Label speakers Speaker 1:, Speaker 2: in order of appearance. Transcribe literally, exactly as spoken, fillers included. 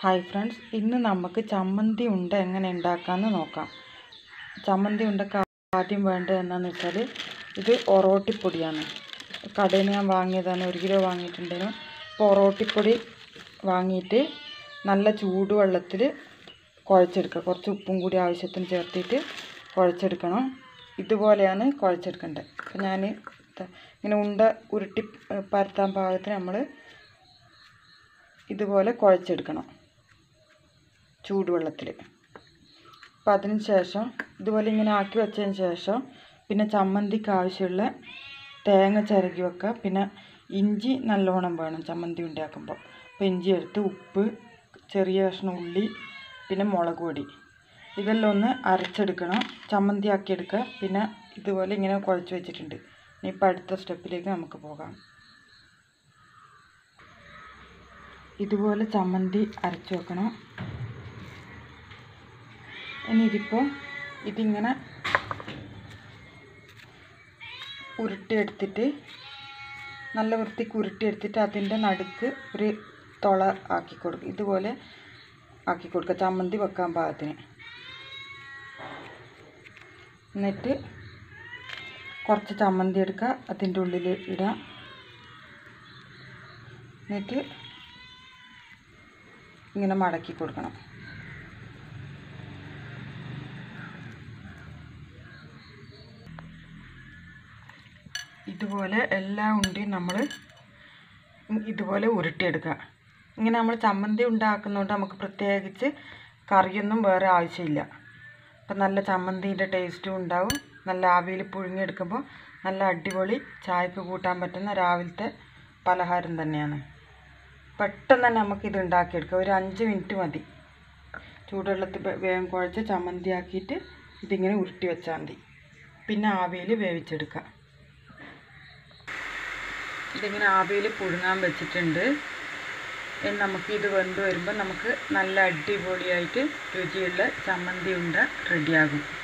Speaker 1: Hi friends, ഇന്ന് നമുക്ക് ചമ്മന്തി ഉണ്ട എങ്ങനെ ഉണ്ടാക്കാമെന്ന് നോക്കാം. ചമ്മന്തി ഉണ്ടക്ക് ആദ്യം വേണ്ടത് എന്താണെന്ന് വെച്ചാൽ ഇത് ഒറോട്ടിപ്പൊടിയാണ്. കടയിൽ നിന്ന് ഞാൻ വാങ്ങിയതാണ്, ഒരു കിലോ വാങ്ങിയിട്ടുണ്ടേനു. അപ്പോൾ ഒറോട്ടിപ്പൊടി വാങ്ങിയിട്ട് നല്ല ചൂടുവെള്ളത്തിൽ കുഴച്ചെടുക്കുക. കുറച്ച് ഉപ്പും കൂടി ആവശ്യത്തിന് ചേർത്തിട്ട് കുഴച്ചെടുക്കണം. ഇതുപോലെയാണ് കുഴച്ചെടുക്കേണ്ടത്. അപ്പോൾ ഞാൻ ഇങ്ങനെ ഉണ്ട ഉരുട്ടി പരത്താൻ പാകത്തിന് നമ്മൾ ഇതുപോലെ കുഴച്ചെടുക്കണം ചൂടുവെള്ളത്തിൽ. അപ്പോൾ അതിന് ശേഷം ഇതുപോലെ ഇങ്ങനെ ആക്കി വെച്ചതിന് ശേഷം പിന്നെ ചമ്മന്തിക്ക് ആവശ്യമുള്ള തേങ്ങ ചിരകി വെക്കുക. പിന്നെ ഇഞ്ചി നല്ലോണം വേണം ചമ്മന്തി ഉണ്ടാക്കുമ്പോൾ. അപ്പോൾ ഇഞ്ചി എടുത്ത്, ഉപ്പ്, ചെറിയ കഷ്ണം ഉള്ളി, പിന്നെ മുളക് പൊടി, ഇതെല്ലാം ഒന്ന് അരച്ചെടുക്കണം, ചമ്മന്തി ആക്കിയെടുക്കുക. പിന്നെ ഇതുപോലെ ഇങ്ങനെ കുഴച്ച് വെച്ചിട്ടുണ്ട്. ഇനിയിപ്പോൾ അടുത്ത സ്റ്റെപ്പിലേക്ക് നമുക്ക് പോകാം. ഇതുപോലെ ചമ്മന്തി അരച്ച് വെക്കണം. ഇനി ഇതിപ്പോൾ ഇതിങ്ങനെ ഉരുട്ടിയെടുത്തിട്ട് നല്ല വൃത്തിക്ക് ഉരുട്ടിയെടുത്തിട്ട് അതിൻ്റെ നടുക്ക് ഒരു തുള ആക്കി കൊടുക്കുക. ഇതുപോലെ ആക്കി കൊടുക്കുക ചമ്മന്തി വെക്കാൻ പാകത്തിന്. എന്നിട്ട് കുറച്ച് ചമ്മന്തി എടുക്കുക, അതിൻ്റെ ഉള്ളിൽ ഇടുക. എന്നിട്ട് ഇങ്ങനെ മടക്കി കൊടുക്കണം. ഇതുപോലെ എല്ലാ ഉണ്ടിയും നമ്മൾ ഇതുപോലെ ഉരുട്ടിയെടുക്കുക. ഇങ്ങനെ നമ്മൾ ചമ്മന്തി ഉണ്ടാക്കുന്നതുകൊണ്ട് നമുക്ക് പ്രത്യേകിച്ച് കറിയൊന്നും വേറെ ആവശ്യമില്ല. അപ്പം നല്ല ചമ്മന്തിൻ്റെ ടേസ്റ്റും ഉണ്ടാവും. നല്ല ആവിയിൽ പുഴുങ്ങിയെടുക്കുമ്പോൾ നല്ല അടിപൊളി ചായക്ക് കൂട്ടാൻ പറ്റുന്ന രാവിലത്തെ പലഹാരം തന്നെയാണ്. പെട്ടെന്ന് തന്നെ നമുക്കിത് ഉണ്ടാക്കിയെടുക്കാം. ഒരു അഞ്ച് മിനിറ്റ് മതി. ചൂടുവെള്ളത്തിൽ വേഗം കുഴച്ച് ചമ്മന്തി ആക്കിയിട്ട് ഇതിങ്ങനെ ഉരുട്ടി വെച്ചാൽ മതി. പിന്നെ ആവിയിൽ വേവിച്ചെടുക്കാം. ഇതിങ്ങനെ ആവിയിൽ പുഴുങ്ങാൻ വെച്ചിട്ടുണ്ട്. ഇനി നമുക്ക് ഇത് വെന്ത് വരുമ്പോൾ നമുക്ക് നല്ല അടിപൊളിയായിട്ട് രുചിയുള്ള ചമ്മന്തി ഉണ്ട റെഡിയാകും.